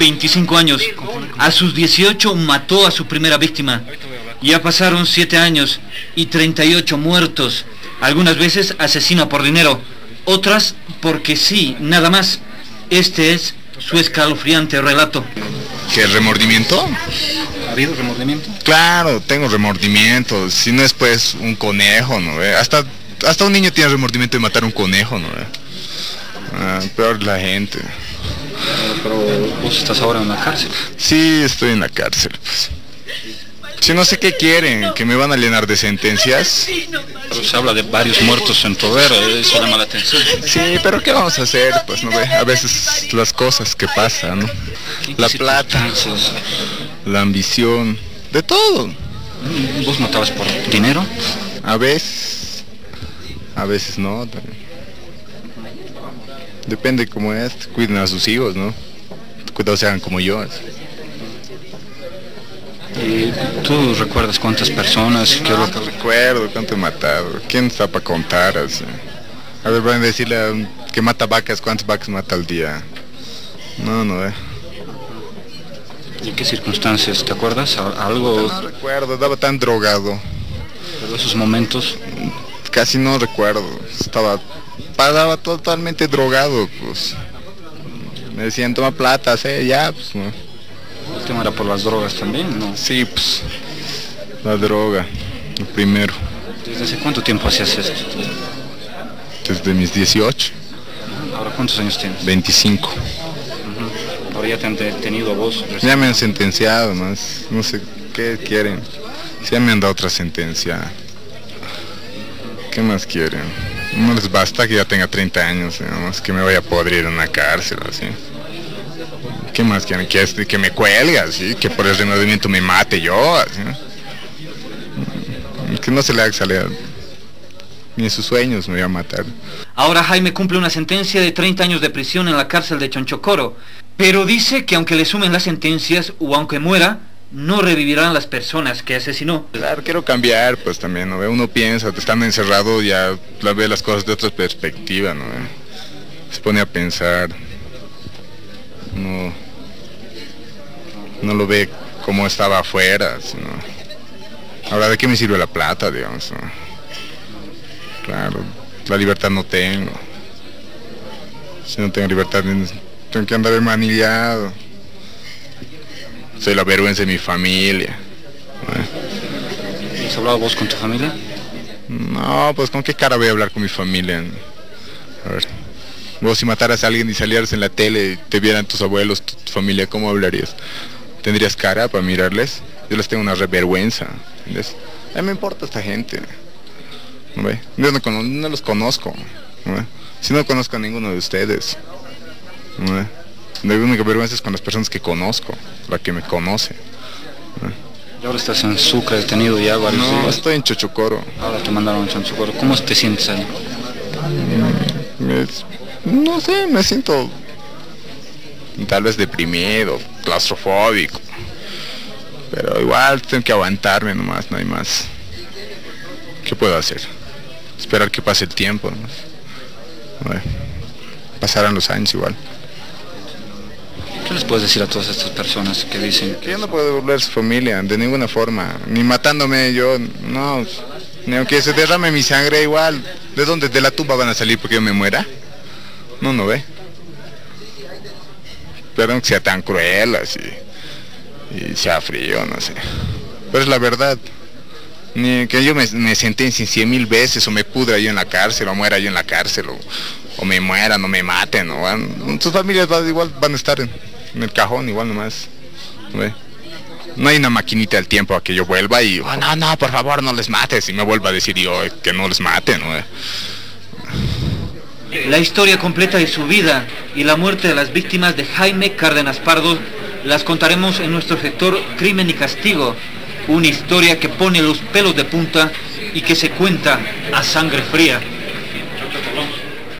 25 años. A sus 18 mató a su primera víctima. Ya pasaron 7 años y 38 muertos. Algunas veces asesina por dinero, otras porque sí, nada más. Este es su escalofriante relato. ¿Qué remordimiento? ¿Ha habido remordimiento? Claro, tengo remordimiento. Si no es pues un conejo, ¿no? Hasta un niño tiene remordimiento de matar un conejo, ¿no? Peor la gente. Pero vos estás ahora en la cárcel. Sí, estoy en la cárcel, pues. Si no sé qué quieren, que me van a llenar de sentencias. Pero se habla de varios muertos en poder, eso llama la atención. Sí, pero ¿qué vamos a hacer? Pues no ve, a veces las cosas que pasan, ¿no? La plata, la ambición, de todo. ¿Vos matabas por dinero? A veces no. Depende cómo es, cuiden a sus hijos, ¿no? Cuidado se hagan como yo. ¿Y tú recuerdas cuántas personas? ¿Qué es lo que recuerdo? ¿Cuánto he matado? ¿Quién está para contar así? A ver, van a decirle que mata vacas, ¿cuántas vacas mata al día? No, ¿Y qué circunstancias? ¿Te acuerdas? ¿Algo? No recuerdo, estaba tan drogado. ¿Pero esos momentos? Casi no recuerdo, estaba totalmente drogado, pues. Me decían, toma plata, ya, pues no. ¿El tema era por las drogas también, no? Sí, pues, la droga, lo primero. ¿Desde hace cuánto tiempo hacías esto? Desde mis 18. ¿Ahora cuántos años tienes? 25. Ahora ya te han detenido a vos. Ya me han sentenciado, más, no sé qué quieren. Ya me han dado otra sentencia. ¿Qué más quieren? No les basta que ya tenga 30 años, más que me vaya a podrir en una cárcel, así. ¿Qué más quieren? Que me cuelgue, así, que por el remordimiento me mate yo, así. Que no se le haga salir, ni en sus sueños me voy a matar. Ahora Jaime cumple una sentencia de 30 años de prisión en la cárcel de Chonchocoro, pero dice que aunque le sumen las sentencias o aunque muera, no revivirán las personas que asesinó. Claro, quiero cambiar, pues también, ¿no? Uno piensa, estando encerrado ya ve las cosas de otra perspectiva, ¿no? Se pone a pensar, no lo ve como estaba afuera, ¿no? Ahora, ¿de qué me sirve la plata, digamos, ¿no? Claro, la libertad no tengo. Si no tengo libertad, tengo que andar manillado. Soy la vergüenza de mi familia. ¿Has hablado vos con tu familia? No, pues ¿con qué cara voy a hablar con mi familia? A ver, vos si mataras a alguien y salieras en la tele y te vieran tus abuelos, tu familia, ¿cómo hablarías? ¿Tendrías cara para mirarles? Yo les tengo una vergüenza, ¿entiendes? A mí me importa esta gente, ¿no ve? Yo no los conozco, ¿no ve? Si no conozco a ninguno de ustedes, ¿no ve? La única vergüenza es con las personas que conozco, la que me conoce. ¿Y ahora estás en Sucre detenido ya varios días? No, estoy en Chochocoro. Ahora te mandaron a Chonchocoro. ¿Cómo te sientes ahí? No sé, me siento tal vez deprimido, claustrofóbico. Pero igual tengo que aguantarme nomás, no hay más. ¿Qué puedo hacer? Esperar que pase el tiempo nomás. Bueno, pasarán los años igual. ¿Qué les puedes decir a todas estas personas que dicen que yo no puedo devolver a su familia de ninguna forma, ni matándome yo, no, ni aunque se derrame mi sangre igual, ¿de dónde? ¿De la tumba van a salir porque yo me muera? No ve. Perdón que sea tan cruel así, y sea frío, no sé, pero es la verdad. Ni que yo me sentencien 100,000 veces, o me pudra yo en la cárcel, o muera yo en la cárcel, o me mueran, o me maten, sus familias igual van a estar en el cajón, igual nomás. ¿Ve? No hay una maquinita del tiempo a que yo vuelva y, no, por favor no les mates, y me vuelva a decir yo que no les maten, ¿no? La historia completa de su vida y la muerte de las víctimas de Jaime Cárdenas Pardo las contaremos en nuestro sector Crimen y Castigo, una historia que pone los pelos de punta y que se cuenta a sangre fría.